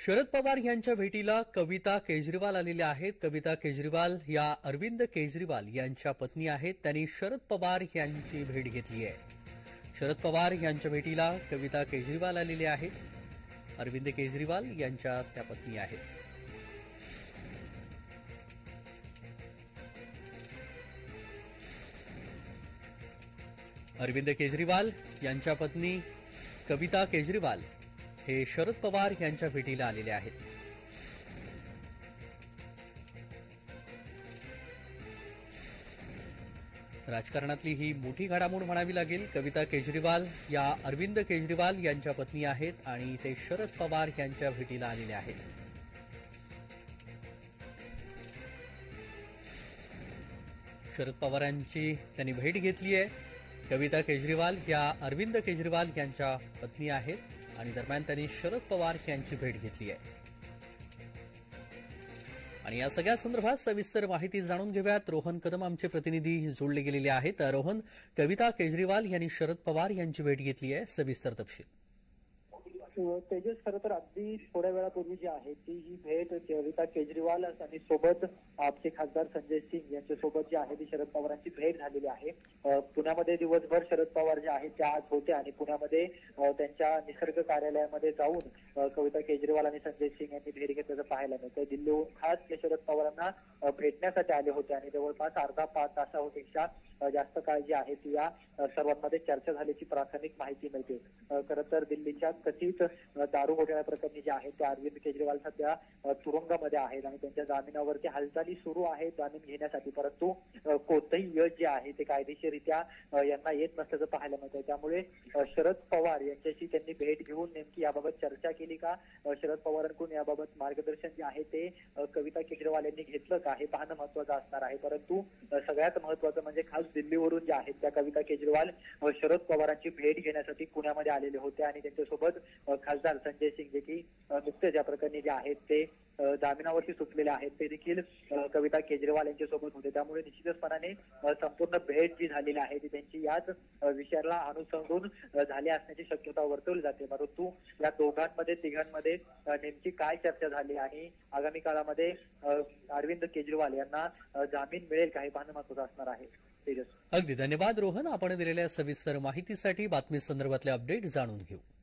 शरद पवार यांच्या भेटीला कविता केजरीवाल आलेल्या आहेत। कविता केजरीवाल या अरविंद केजरीवाल यांच्या पत्नी आहेत। त्यांनी शरद पवार यांची भेट घेतली आहे। शरद पवार यांच्या भेटीला कविता केजरीवाल आलेल्या आहेत। अरविंद केजरीवाल यांच्या त्या पत्नी आहेत। अरविंद केजरीवाल यांच्या पत्नी कविता केजरीवाल हे शरद पवार यांच्या भेटीला आलेले आहेत। राजकारणातली ही मोठी घडामोड म्हणावी लागेल। कविता केजरीवाल या अरविंद केजरीवाल यांच्या पत्नी आहेत आणि ते शरद पवार यांच्या भेटीला आलेले आहेत। शरद पवारांची त्यांनी भेट घेतली आहे। कविता केजरीवाल या अरविंद केजरीवाल यांच्या पत्नी आहेत आणि दरम्यान त्यांनी शरद पवार यांची भेट घेतली आहे। आणि या सगळ्या संदर्भात सविस्तर माहिती जाणून घेऊयात। रोहन कदम आमचे प्रतिनिधी जोडले गेलेले आहेत। रोहन, कविता केजरीवाल यांनी शरद पवार यांची भेट घेतली आहे, सविस्तर तपशील। तेजस, खरं तर अगदी थोड्या वेळापूर्वी जी आहे ती ही भेट कविता केजरीवाल आणि सोबत आपचे खासदार संजय सिंग यांच्यासोबत जी आहे ती शरद पवारांची भेट झालेली आहे। पुण्यामध्ये दिवसभर शरद पवार जे आहेत त्या आज होते आणि पुण्यामध्ये त्यांच्या निसर्ग कार्यालयामध्ये जाऊन कविता केजरीवाल आणि संजय सिंग यांनी भेट घेतल्याचं पाहायला मिळतं। दिल्लीहून खास शरद पवारांना भेटण्यासाठी आले होते आणि जवळपास अर्धा पाच तासापेक्षा जास्त काळ जी आहे ती या सर्वांमध्ये चर्चा झाल्याची प्राथमिक माहिती मिळते। खरं तर दिल्लीच्या कथित दारू घोटाळ्या प्रकरणी जे आहे त्या अरविंद केजरीवाल सध्या तुरुंगामध्ये आहेत आणि त्यांच्या जामिनावरती हालचाली सुरू आहेत जामीन घेण्यासाठी, परंतु कोणतंही यश जे आहे ते कायदेशीररित्या यांना येत नसल्याचं पाहायला मिळतंय। त्यामुळे शरद पवार यांच्याशी त्यांनी भेट घेऊन नेमकी याबाबत चर्चा केली का, शरद पवारांकडून याबाबत मार्गदर्शन जे आहे ते कविता केजरीवाल यांनी घेतलं का, हे पाहणं महत्वाचं असणार आहे। परंतु सगळ्यात महत्वाचं म्हणजे खास दिल्लीवरून ज्या आहेत त्या कविता केजरीवाल शरद पवारांची भेट घेण्यासाठी पुण्यामध्ये आलेले होते आणि त्यांच्यासोबत खासदार संजय सिंग जे की नुकतेच या प्रकरणी जे आहेत ते जामिनावरती सुटलेले आहेत ते देखील कविता केजरीवाल यांच्यासोबत होते। त्यामुळे निश्चितपणाने संपूर्ण भेट जी झालेली आहे ती त्यांची याच विषयाला अनुसरून झाली असण्याची शक्यता वर्तवली जाते। परंतु या दोघांमध्ये तिघांमध्ये नेमकी काय चर्चा झाली आणि आगामी काळामध्ये अरविंद केजरीवाल यांना जामीन मिळेल का, हे पाहणं महत्त्वाचं असणार आहे। अगदी धन्यवाद रोहन, आपण दिलेल्या सविस्तर माहितीसाठी। बातमी संदर्भातले अपडेट जाणून घेऊ।